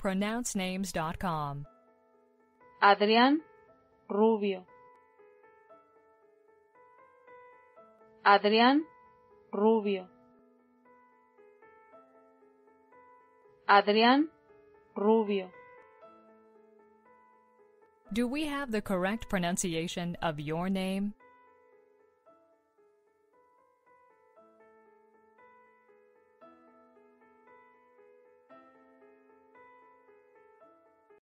howtopronouncenames.com. Adrián Rubio. Adrián Rubio. Adrián Rubio. Do we have the correct pronunciation of your name?